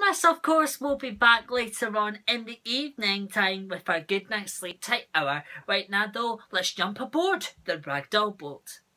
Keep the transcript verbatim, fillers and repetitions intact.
Yes, of course, we'll be back later on in the evening time with our good night sleep tight hour. Right now though, let's jump aboard the Ragdoll boat.